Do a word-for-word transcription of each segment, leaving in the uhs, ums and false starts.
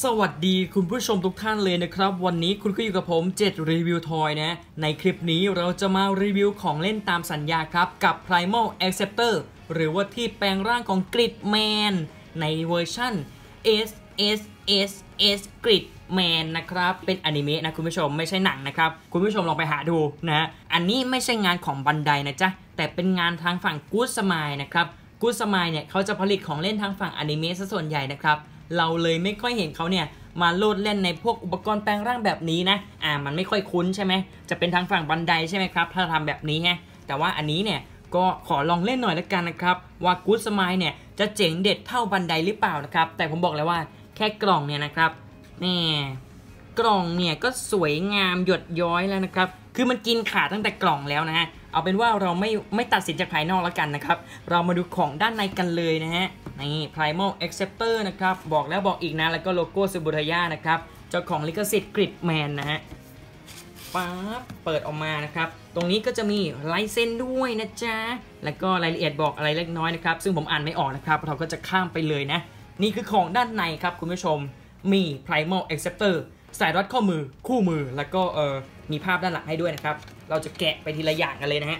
สวัสดีคุณผู้ชมทุกท่านเลยนะครับวันนี้คุณก็อยู่กับผมเจ็ดรีวิวทอยนะในคลิปนี้เราจะมารีวิวของเล่นตามสัญญาครับกับ Primal Acceptor หรือว่าที่แปลงร่างของ Gridman ในเวอร์ชัน เอส เอส เอส เอส Gridman นะครับเป็นอนิเมะนะคุณผู้ชมไม่ใช่หนังนะครับคุณผู้ชมลองไปหาดูนะอันนี้ไม่ใช่งานของบันไดนะจ๊ะแต่เป็นงานทางฝั่ง Good Smile นะครับGood Smileเนี่ยเขาจะผลิตของเล่นทางฝั่งอนิเมะซะส่วนใหญ่นะครับเราเลยไม่ค่อยเห็นเขาเนี่ยมาโลดเล่นในพวกอุปกรณ์แปลงร่างแบบนี้นะอ่ามันไม่ค่อยคุ้นใช่ไหมจะเป็นทางฝั่งบันไดใช่ไหมครับถ้าทำแบบนี้ฮะแต่ว่าอันนี้เนี่ยก็ขอลองเล่นหน่อยละกันนะครับว่า Good Smile เนี่ยจะเจ๋งเด็ดเท่าบันไดหรือเปล่านะครับแต่ผมบอกเลยว่าแค่กล่องเนี่ยนะครับนี่กล่องเนี่ยก็สวยงามหยดย้อยแล้วนะครับคือมันกินขาดตั้งแต่กล่องแล้วนะฮะเอาเป็นว่าเราไม่ไม่ตัดสินจากภายนอกแล้วกันนะครับเรามาดูของด้านในกันเลยนะฮะนี่ Primal Acceptor นะครับบอกแล้วบอกอีกนะแล้วก็โลโก้ซูบุทายานะครับเจ้าของลิขสิทธิ์ Gridman นะฮะป๊าบเปิดออกมานะครับตรงนี้ก็จะมีลายเซ็นด้วยนะจ๊ะแล้วก็รายละเอียดบอกอะไรเล็กน้อยนะครับซึ่งผมอ่านไม่ออกนะครับเราก็จะข้ามไปเลยนะนี่คือของด้านในครับคุณผู้ชมมี Primal Acceptor สายรัดข้อมือคู่มือแล้วก็เออมีภาพด้านหลังให้ด้วยนะครับเราจะแกะไปทีละอย่างกันเลยนะฮะ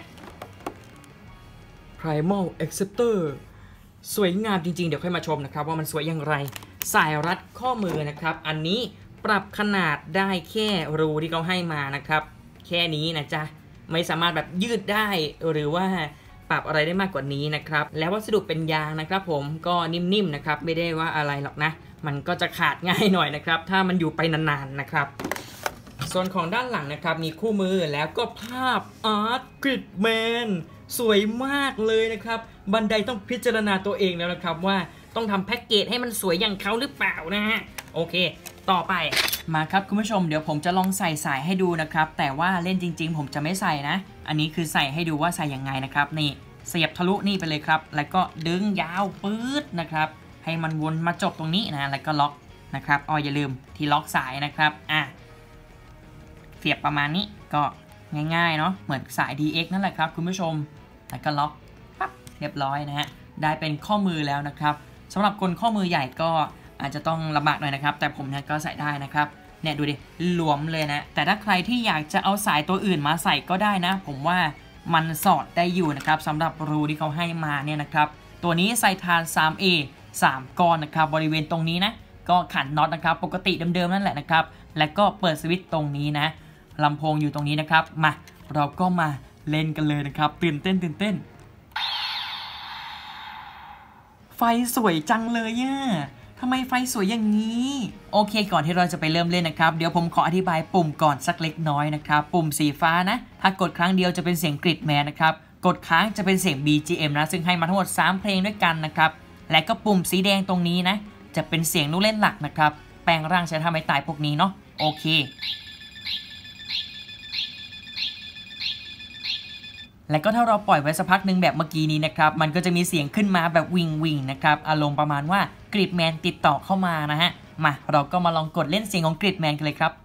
Primal Acceptor สวยงามจริงๆเดี๋ยวค่อยมาชมนะครับว่ามันสวยอย่างไรสายรัดข้อมือนะครับอันนี้ปรับขนาดได้แค่รูที่เขาให้มานะครับแค่นี้นะจ๊ะไม่สามารถแบบยืดได้หรือว่าปรับอะไรได้มากกว่านี้นะครับแล้ววัสดุเป็นยางนะครับผมก็นิ่มๆนะครับไม่ได้ว่าอะไรหรอกนะมันก็จะขาดง่ายหน่อยนะครับถ้ามันอยู่ไปนานๆนะครับส่วนของด้านหลังนะครับมีคู่มือแล้วก็ภาพอาร์ตกริดแมนสวยมากเลยนะครับบันไดต้องพิจารณาตัวเองแล้วนะครับว่าต้องทำแพ็กเกจให้มันสวยอย่างเขาหรือเปล่านะฮะโอเคต่อไปมาครับคุณผู้ชมเดี๋ยวผมจะลองใส่สายให้ดูนะครับแต่ว่าเล่นจริงๆผมจะไม่ใส่นะอันนี้คือใส่ให้ดูว่าใส่ยังไงนะครับนี่เสียบทะลุนี่ไปเลยครับแล้วก็ดึงยาวปื๊ดนะครับให้มันวนมาจบตรงนี้นะแล้วก็ล็อกนะครับอ๋ออย่าลืมที่ล็อกสายนะครับอ่ะเสียบประมาณนี้ก็ง่ายๆเนาะเหมือนสาย ดี เอ็กซ์ นั่นแหละครับคุณผู้ชมแล้วก็ล็อกปั๊บเรียบร้อยนะฮะได้เป็นข้อมือแล้วนะครับสำหรับคนข้อมือใหญ่ก็อาจจะต้องลำบากหน่อยนะครับแต่ผมเนี่ยก็ใส่ได้นะครับเนี่ยดูดิหลวมเลยนะแต่ถ้าใครที่อยากจะเอาสายตัวอื่นมาใส่ก็ได้นะผมว่ามันสอดได้อยู่นะครับสำหรับรูที่เขาให้มาเนี่ยนะครับตัวนี้ใส่ทาน ทรี เอ สามก้อนนะครับบริเวณตรงนี้นะก็ขันน็อตนะครับปกติเดิมๆนั่นแหละนะครับและก็เปิดสวิตช์ตรงนี้นะลำโพงอยู่ตรงนี้นะครับมาเราก็มาเล่นกันเลยนะครับตื่นเต้นตื่นเต้นไฟสวยจังเลยอ่ะทำไมไฟสวยอย่างนี้โอเคก่อนที่เราจะไปเริ่มเล่นนะครับเดี๋ยวผมขออธิบายปุ่มก่อนสักเล็กน้อยนะครับปุ่มสีฟ้านะถ้ากดครั้งเดียวจะเป็นเสียงกริดแมนนะครับกดค้างจะเป็นเสียง บี จี เอ็ม นะซึ่งให้มาทั้งหมดสามเพลงด้วยกันนะครับและก็ปุ่มสีแดงตรงนี้นะจะเป็นเสียงลูกเล่นหลักนะครับแปลงร่างใช้ทำให้ตายพวกนี้เนาะโอเคแล้วก็ถ้าเราปล่อยไว้สักพักหนึ่งแบบเมื่อกี้นี้นะครับมันก็จะมีเสียงขึ้นมาแบบวิงวิงนะครับอารมณ์ประมาณว่ากริดแมนติดต่อเข้ามานะฮะมาเราก็มาลองกดเล่นเสียงของกริดแมนกันเลยครับ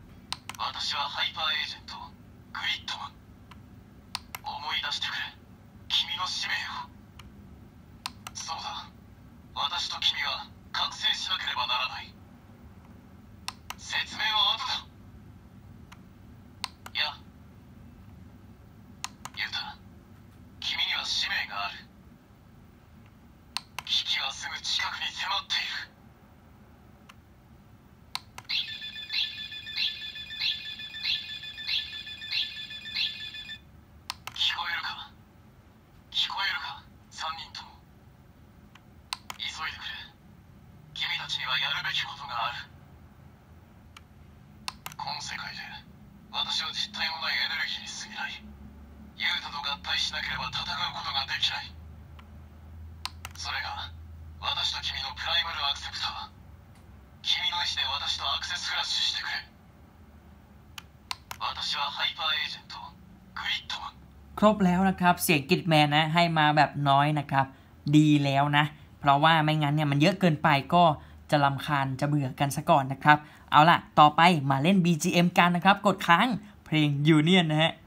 ครบแล้วนะครับเสียงกริดแมนนะให้มาแบบน้อยนะครับดีแล้วนะเพราะว่าไม่งั้นเนี่ยมันเยอะเกินไปก็จะรำคาญจะเบื่อกันซะก่อนนะครับเอาล่ะต่อไปมาเล่น บี จี เอ็ม กันนะครับกดค้างเพลง Union นะฮะ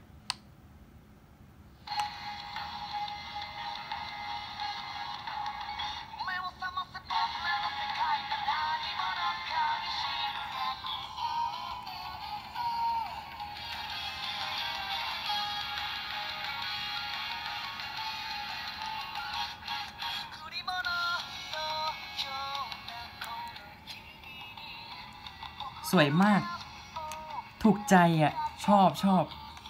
目を覚ませ僕らの世界が何者かにしวยมากถูกใจอ่ะชอบชอบ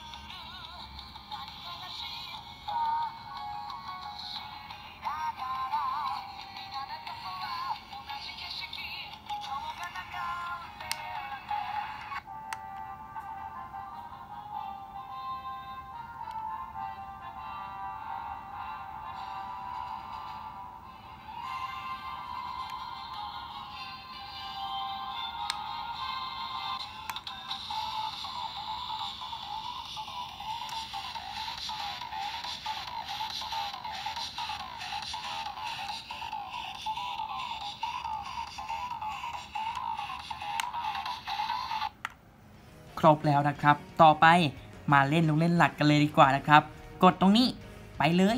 ครบแล้วนะครับต่อไปมาเล่นลงเล่นหลักกันเลยดีกว่านะครับกดตรงนี้ไปเลย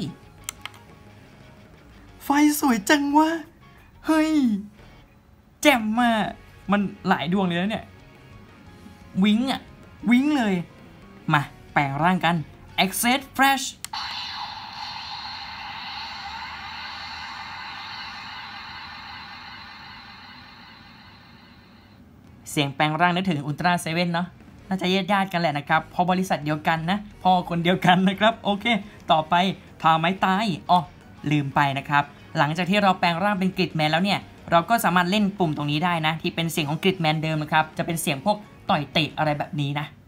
ไฟสวยจังวะเฮ้ยแจ่มมากมันหลายดวงเลยนะเนี่ยวิ้งอ่ะวิ้งเลยมาแปลงร่างกัน Access Flash เสียงแปลงร่างนึกถึงอุลตร้าเซเว่นเนาะน่าจะญาติๆกันแหละนะครับพอบริษัทเดียวกันนะพอคนเดียวกันนะครับโอเคต่อไปพาไม้ตายอ๋อลืมไปนะครับหลังจากที่เราแปลงร่างเป็นกริดแมนแล้วเนี่ยเราก็สามารถเล่นปุ่มตรงนี้ได้นะที่เป็นเสียงของกริดแมนเดิมนะครับจะเป็นเสียงพวกต่อยเตะอะไรแบบนี้นะ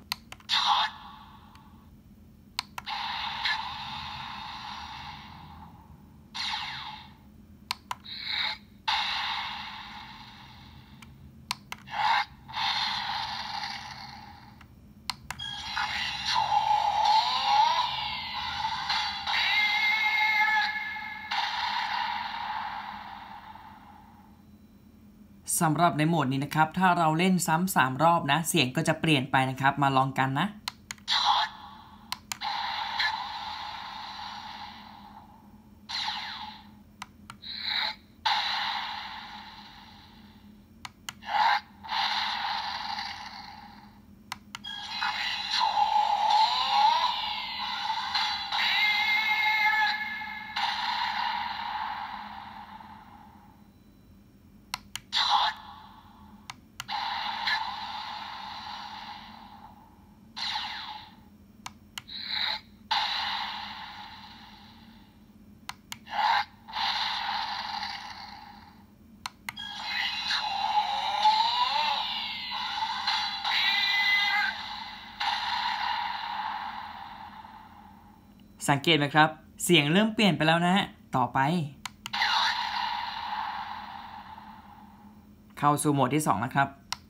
สำหรับในโหมดนี้นะครับถ้าเราเล่นซ้ำสามรอบนะเสียงก็จะเปลี่ยนไปนะครับมาลองกันนะสังเกตไหมครับเสียงเริ่มเปลี่ยนไปแล้วนะฮะต่อไปเข้าสู่โหมดที่สองนะครับ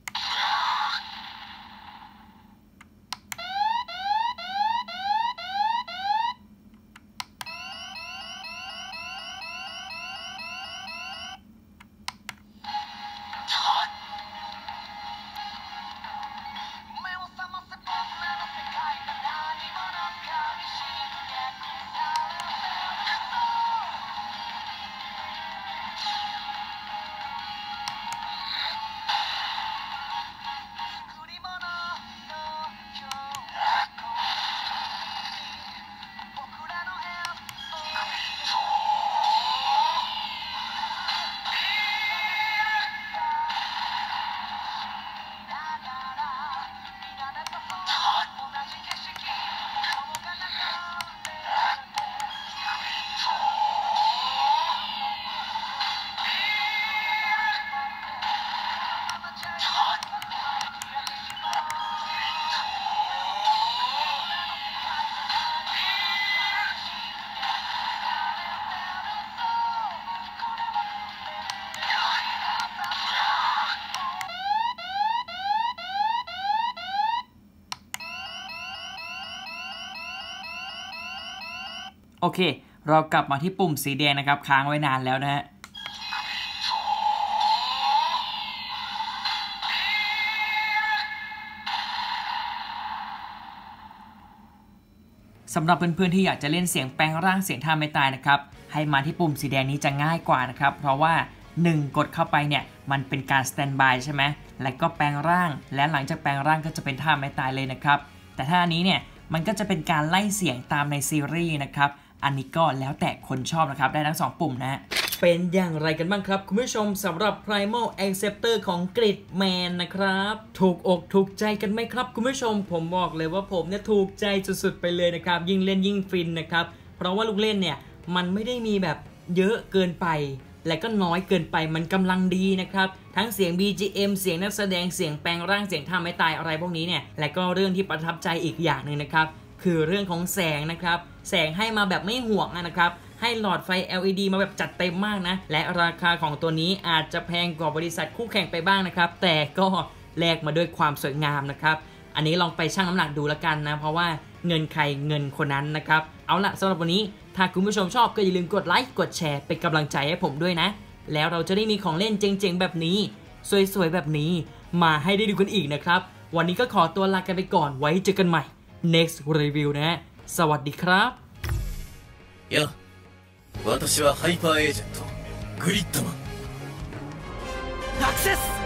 โอเคเรากลับมาที่ปุ่มสีแดงนะครับค้างไว้นานแล้วนะฮะสำหรับเพื่อนๆที่อยากจะเล่นเสียงแปลงร่างเสียงท่าไม่ตายนะครับให้มาที่ปุ่มสีแดงนี้จะง่ายกว่านะครับเพราะว่าหนึ่งกดเข้าไปเนี่ยมันเป็นการสแตนบายใช่ไหมแล้วก็แปลงร่างและหลังจากแปลงร่างก็จะเป็นท่าไม่ตายเลยนะครับแต่ท่านี้เนี่ยมันก็จะเป็นการไล่เสียงตามในซีรีส์นะครับอันนี้ก็แล้วแต่คนชอบนะครับได้ทั้งสองปุ่มนะเป็นอย่างไรกันบ้างครับคุณผู้ชมสำหรับ Primal Acceptor ของ Gridman นะครับถูกอกถูกใจกันไหมครับคุณผู้ชมผมบอกเลยว่าผมเนี่ยถูกใจสุดๆไปเลยนะครับยิ่งเล่นยิ่งฟินนะครับเพราะว่าลูกเล่นเนี่ยมันไม่ได้มีแบบเยอะเกินไปและก็น้อยเกินไปมันกำลังดีนะครับทั้งเสียง บี จี เอ็ม เสียงนักแสดงเสียงแปลงร่างเสียงท่าไม้ตายอะไรพวกนี้เนี่ยและก็เรื่องที่ประทับใจอีกอย่างหนึ่งนะครับคือเรื่องของแสงนะครับแสงให้มาแบบไม่ห่วงนะครับให้หลอดไฟ แอล อี ดี มาแบบจัดเต็มมากนะและราคาของตัวนี้อาจจะแพงกว่าบริษัทคู่แข่งไปบ้างนะครับแต่ก็แลกมาด้วยความสวยงามนะครับอันนี้ลองไปชั่งน้ำหนักดูแล้วกันนะเพราะว่าเงินใครเงินคนนั้นนะครับเอาล่ะสำหรับวันนี้ถ้าคุณผู้ชมชอบก็อย่าลืมกดไลค์กดแชร์เป็นกำลังใจให้ผมด้วยนะแล้วเราจะได้มีของเล่นเจ๋งๆแบบนี้สวยๆแบบนี้มาให้ได้ดูกันอีกนะครับวันนี้ก็ขอตัวลากันไปก่อนไว้เจอกันใหม่ next review นะสวัสดีครับいや私はハイパーエージェントグリッドマンアクセス